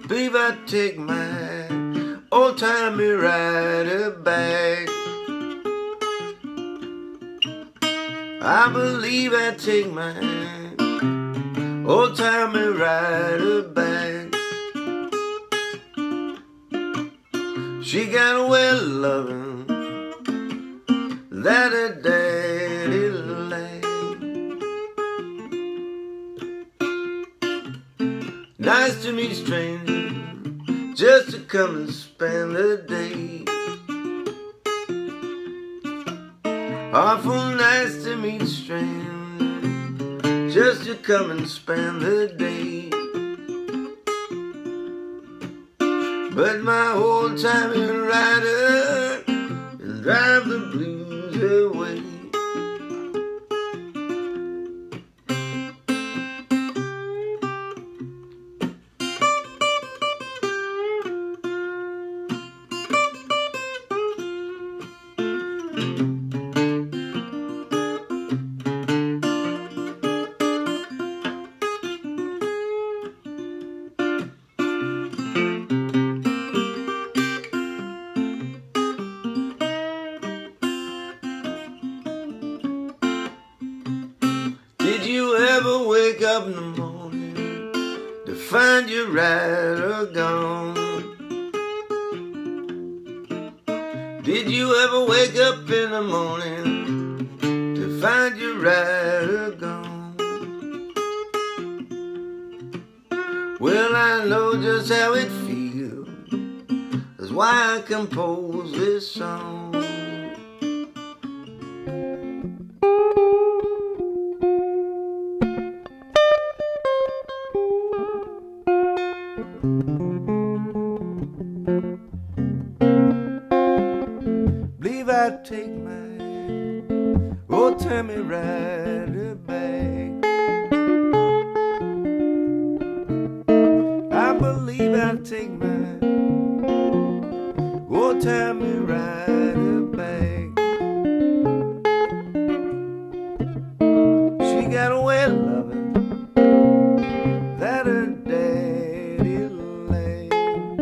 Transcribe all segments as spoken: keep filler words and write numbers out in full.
believe I take my old-timey rider back. I believe I take my old-timey rider back. She got a way of loving that her daddy lacked. Nice to meet strangers, just to come and spend the day. Awful nice to meet strangers, just to come and spend the day. But my old-timey rider will drive the blues away. Did you ever wake up in the morning to find your rider gone? Did you ever wake up in the morning to find your rider gone? Well, I know just how it feels, that's why I compose this song. Believe I take my old-timey rider back. I believe I take my old-timey rider back. She got a way of loving that her daddy lacked.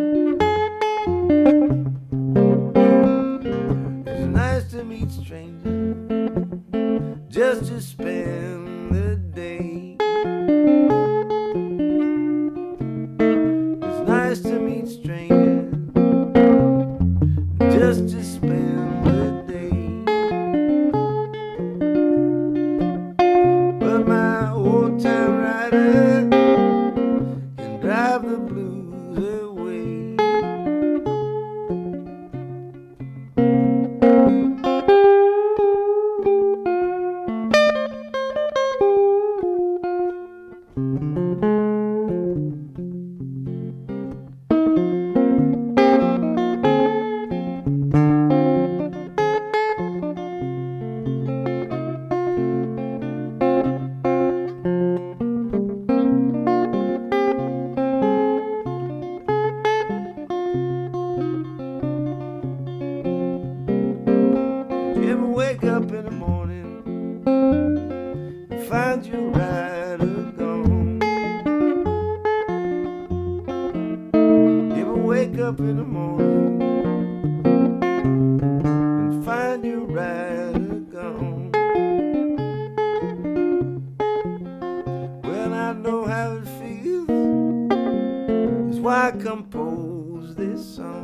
It's nice to meet strangers, just to spend the day. It's nice to meet strangers, just to spend the day. But my old-time rider can drive the blues away. You ever wake up in the morning and find your rider gone? You ever wake up in the morning and find your rider gone? Well, I know how it feels, that's why I compose this song.